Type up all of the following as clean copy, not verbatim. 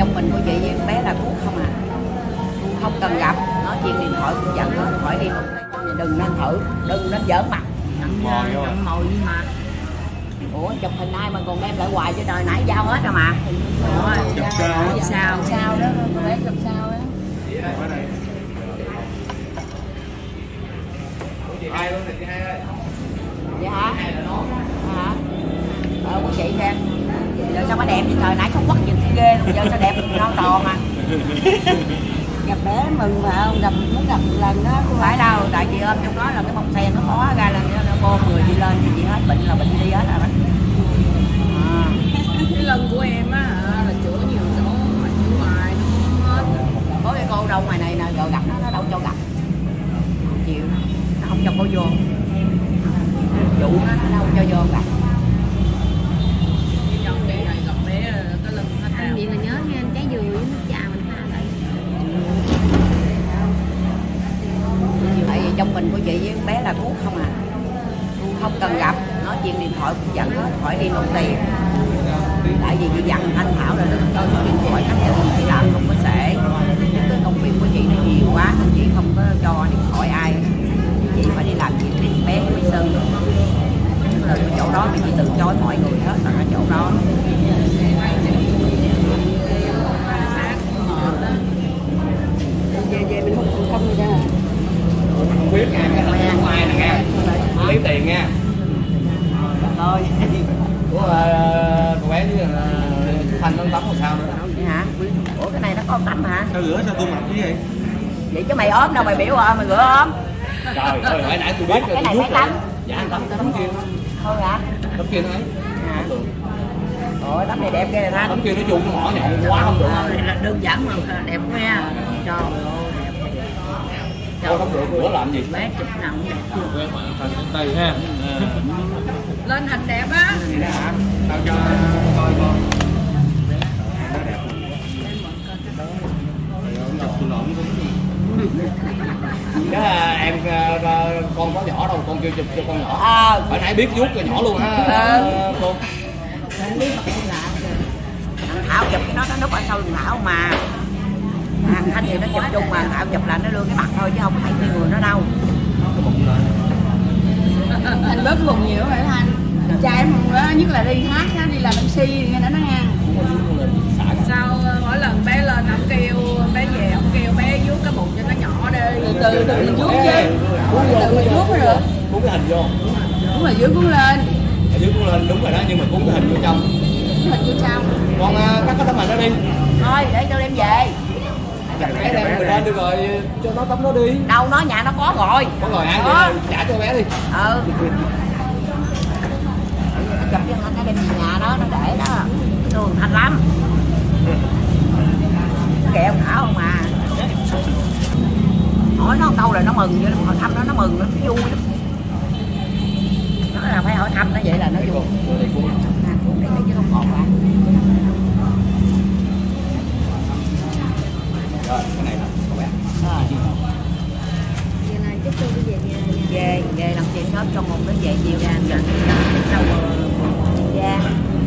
trong mình của chị với con bé là thuốc không à, không cần gặp, nói chuyện điện thoại cũng dẫn hết, khỏi đi đừng nên thử, đừng nên giỡn mặt, nhận mồi gì mà. Ủa chụp hình ai mà còn đem lại hoài cho đời, nãy giao hết rồi mà. Chụp sao đó, con bé chụp sao đó. Dạ hả? Hả? Của chị khen. Giờ sao mà đẹp vậy trời, nãy không quất nhìn ghê luôn, giờ sao đẹp non tròn à. Gặp bé mừng mà không, muốn gặp một lần đó. Không phải đâu, tại chị ôm trong đó là cái bông sen nó khó ra là nó cô người đi lên thì chị hết bệnh là bệnh đi hết rồi đó. Cái lần của em á là chữa nhiều chỗ mà chữa hoài nó không hết. Có cái cô đâu ngoài này nè, rồi gặp nó đâu cho gặp. Chịu, nó không cho cô vô. Dụ nó đâu cho vô gặp. Trong đây này gặp bé cái lần hết anh vậy mà nhớ nha, trái dừa với nước trà mình pha lại. Tại vì trong mình của chị với con bé là thuốc không à, không cần gặp, nói chuyện điện thoại cũng dẫn hết, khỏi đi nộp tiền. Tại vì chị dặn anh Thảo là đừng cho số điện thoại khách hàng, chị làm không có sể. Cái công việc của chị nó nhiều quá nên chị không có cho điện thoại ai. Chị phải đi làm việc với bé với Sư. Tức là chỗ đó mà chị từ chối mọi người hết là ở chỗ đó. về mình hút không rồi ra. Không biết nha, cái ngoài nè nha, lấy tiền nha. Thôi. Của cô bé với Thanh nó tắm làm sao nữa? Vậy hả? Ủa cái này nó có tắm hả? Sao rửa sao tôi mặc cái gì? Vậy chứ mày ốm đâu mày biểu rồi mày rửa ốm. Trời ơi, hồi nãy tôi biết cái này phải tắm. Dạ anh tắm kia. Thôi hả? Tắm kia nó ấy. Hả? Ôi tắm này đẹp ghê rồi. Tắm kia nó chung nó mỏ nhọn quá không được. Này là đơn giản mà đẹp quá nha. Trời ơi đẹp. Thôi không được, rửa làm gì? Bé chụp nào cũng đẹp. Tay ha. Lên hình đẹp á. Tao cho coi con. Cái em con có nhỏ đâu, con kêu chụp cho con nhỏ. Hồi nãy biết vuốt rồi nhỏ luôn hả cô? Không biết mà không lạ. Thằng Thảo chụp cái nó núp ở sau thằng Thảo mà. Thằng Thanh thì nó chụp chung mà Thảo chụp là nó đưa cái mặt thôi chứ không thấy cái người nó đâu. Anh bớt vùng nhiều phải Thanh. Trai em nhất là đi hát á, đi làm MC nghe nó nghe. Sao mỗi lần bé lên ông kêu bé về ông kêu bé vuốt cái bụng cho nó nhỏ đi. Từ mình vuốt chứ. Từ mình vuốt rồi. Cuốn cái hình vô. Đúng rồi dưới cuốn lên. Ở dưới cuốn lên đúng rồi đó, nhưng mà cuốn cái hình vô trong. Hình vô trong. Con cắt cái tấm hình đó đi. Thôi để cho đem về. Bé đem người lên đi rồi cho nó tấm nó đi. Đâu nó nhà nó có rồi. Có rồi hả? Trả cho bé đi. Nó chụp cho anh nó đem về nhà đó, nó để đó. Thường Thanh lắm. Kẹo Thảo không à. Hỏi nó một câu là nó mừng vậy, hỏi thăm nó mừng nó vui lắm. Nó là phải hỏi thăm nó vậy là nó vui. Đây chứ không còn bạn. Rồi, cái này nè, các bạn. Giờ này chắc tôi đi về nhà. Về làm chuyện sớm cho một đến về chiều ra rồi đâu ra.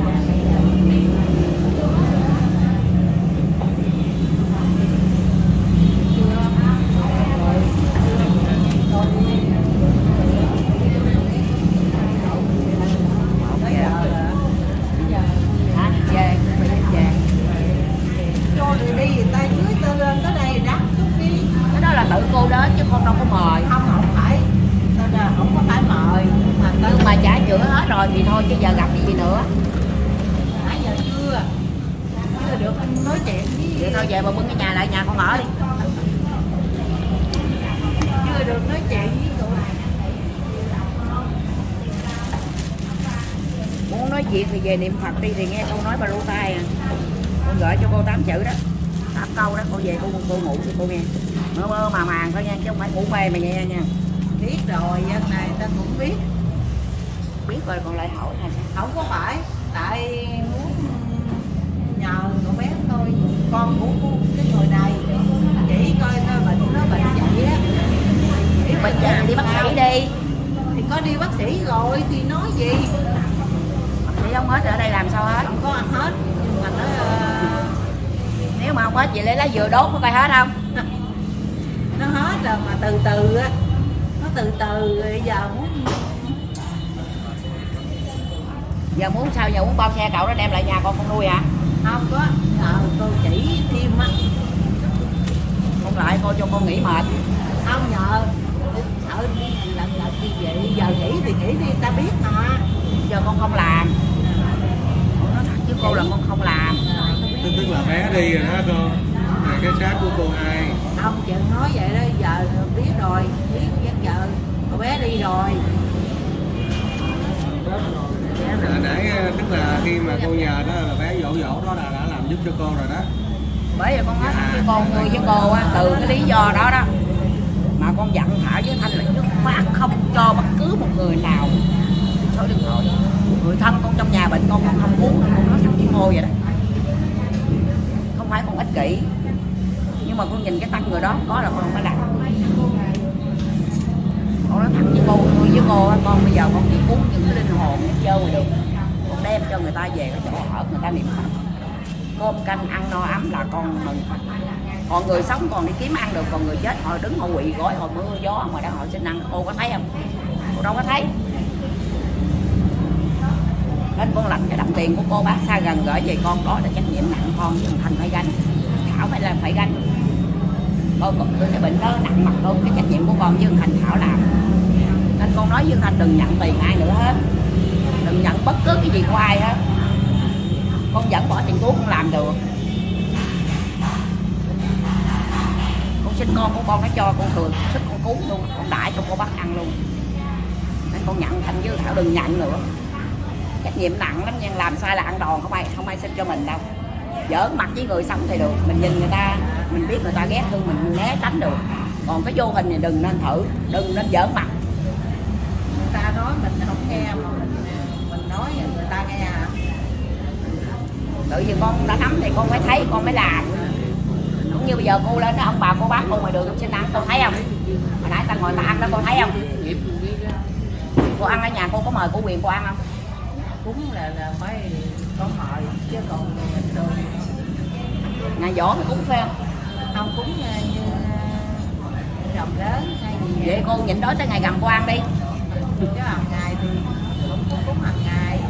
Tự cô đến chứ con đâu có mời. Không phải. Không có phải mời. Nhưng mà trả chữa hết rồi thì thôi chứ giờ gặp gì nữa. Nãy giờ chưa được nói chuyện với. Vậy thôi về bà bưng cái nhà lại, nhà con ở đi. Chưa được nói chuyện với tụi này. Muốn nói chuyện thì về niệm Phật đi thì nghe câu nói bà lô tai à. Con gửi cho cô 8 chữ đó. 8 câu đó, cô về cô ngủ thì cô nghe. Mơ mà màng thôi nha, chứ không phải ngủ mê mà nghe nha. Biết rồi, dân này ta cũng biết. Biết rồi còn lại hỏi là không có phải. Tại muốn nhờ cậu bé thôi. Con của cái người này chỉ coi nó bệnh vậy á. Biết bệnh vậy thì đi bác sĩ đi. Thì có đi bác sĩ rồi thì nói gì. Bác sĩ không hết ở đây làm sao hết. Không có ăn hết. Nhưng mà nó hết, chị lấy lá dừa đốt có coi hết không? Nó hết rồi mà từ từ á, nó từ từ rồi giờ muốn sao, giờ muốn bao xe cậu nó đem lại nhà con nuôi hả? không có nhờ cô chỉ thêm á, Không lại cô cho con nghỉ mệt. không nhờ sợ lần như vậy, giờ nghỉ thì nghỉ đi, ta biết mà. Giờ con không làm. Con nói thật với cô là con không làm. Tức là bé đi rồi đó cô. Này cái xác của cô ai? Không chừng nói vậy đó, giờ biết rồi, biết chắc giờ cô bé đi rồi. Nãy tức là khi mà cô nhờ đó là bé dỗ đó là đã làm giúp cho cô rồi đó. Bởi vì con nói thật với con người với cô á, từ cái lý do đó đó mà con dặn Thảo với Thanh là dứt khoát không cho bất cứ một người nào số điện thoại. Người thân con trong nhà bệnh con không muốn, con nói thật với cô vậy đó. Không phải con ích kỷ, nhưng mà con nhìn cái tâm người đó có là con không phải làm. Con nói thật với cô, tôi với cô con bây giờ con chỉ cúng những cái linh hồn nó chơi ngoài đường, con đem cho người ta về cái chỗ ở người ta niệm Phật, cơm canh ăn no ấm là con mừng. Còn người sống còn đi kiếm ăn được, còn người chết họ đứng họ quỵ gối họ mưa gió mà đó họ xin ăn, cô có thấy không? Cô đâu có thấy. Nên con lãnh cái đồng tiền của cô bác xa gần gửi về con, đó là trách nhiệm nặng con với Thành phải gánh, Thảo phải gánh. Con cái bệnh đó nặng mặt luôn, cái trách nhiệm của con với Thành Thảo làm. Nên con nói với Thành đừng nhận tiền ai nữa hết, đừng nhận bất cứ cái gì của ai hết. Con vẫn bỏ tiền túi con làm được. Con xin con của con nó cho con thường sức con cúng luôn, con đãi cho cô bác ăn luôn. Nên con nhận Thành với Thảo đừng nhận nữa. Trách nhiệm nặng lắm nha, làm sai là ăn đòn, không ai xin cho mình đâu. Giỡn mặt với người sống thì được, mình nhìn người ta, mình biết người ta ghét thương mình né tránh được. Còn cái vô hình thì đừng nên thử, đừng nên giỡn mặt. Người ta nói mình không nghe mà mình nói người ta nghe hả? Tự vì con đã nắm thì con phải thấy, con mới làm. Cũng như bây giờ cô lên đó, ông bà cô bác cô ngoài đường xin ăn, cô thấy không? Hồi nãy ta ngồi ta ăn đó, cô thấy không? Cô ăn ở nhà cô có mời cô Quyền cô ăn không? Cúng là phải có mời chứ còn bình thường Ngày giỗ thì cúng phải không? không cúng như rồng lớn hay gì Vậy cô nhịn đói tới ngày gần cô ăn đi. chứ hàng ngày thì cũng cúng hàng ngày.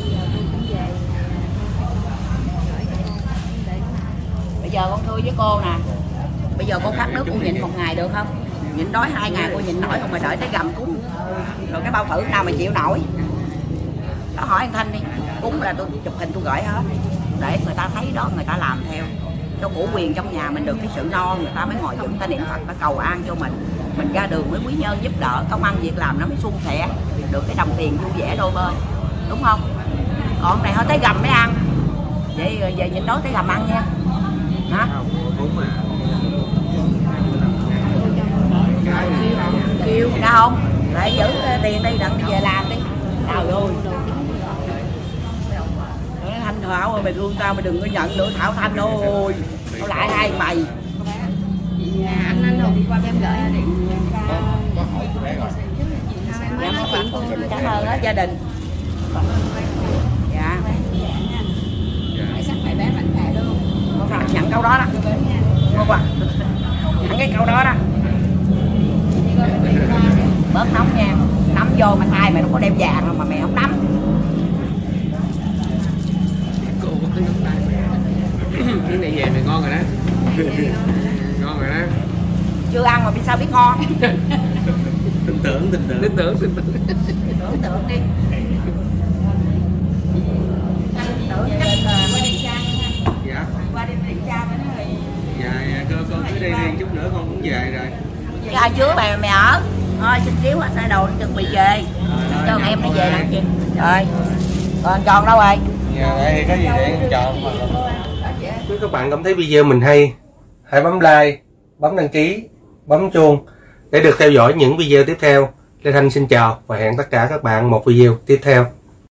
Bây giờ con thưa với cô nè, bây giờ cô khát nước cô nhịn một ngày được không? Nhịn đói 2 ngày cô nhịn nổi không, mà đợi tới gầm cúng. Rồi cái bao tử nào mà chịu nổi. Đó hỏi anh Thanh đi, cúng là tôi chụp hình tôi gửi hết, để người ta thấy đó người ta làm theo. Cho cổ quyền trong nhà mình được cái sự no, người ta mới ngồi vững ta niệm Phật, ta cầu an cho mình ra đường mới quý nhân giúp đỡ, công ăn việc làm nó mới suôn sẻ, được cái đồng tiền vui vẻ đôi bên, đúng không? Còn này thôi tới gầm mới ăn, vậy rồi về nhịn đói tới gầm ăn nha, hả? Kêu ra không? Lại giữ tiền đi đặng về làm đi. Trời ơi. Thanh Thảo ơi, mày thương tao mày đừng có nhận nữa Thảo Thanh ơi. Tao lại hai mày. Anh Hùng qua em gửi đi. Dạ mấy bạn con xin cảm ơn đó gia đình. Dạ. Sắc mày bé mạnh khỏe luôn. Con phải nhận câu đó đó. Không à. Nhận cái câu đó đó. Bớt nóng nha. Nắm vô mà tay mày nó có đem vàng đâu mà mày không nắm. Cô có cái nắm tay. Cái này về mày ngon rồi đó. Ngon rồi đó. Chưa ăn mà biết sao biết ngon. Tin tưởng tưởng đi. Tưởng chắc là qua đi cha. Dạ. Qua đi cha mới nói. Dạ con cứ đi chút nữa con cũng về rồi. Cái ai chứa mày ở. Thôi xin xíu anh thay đồ chuẩn bị về. Cho em nó về làm gì. Rồi. Còn tròn đâu rồi? Dạ đây có gì để em chọn. Nếu các bạn cảm thấy video mình hay, hãy bấm like, bấm đăng ký, bấm chuông để được theo dõi những video tiếp theo. Lê Thanh xin chào và hẹn tất cả các bạn một video tiếp theo.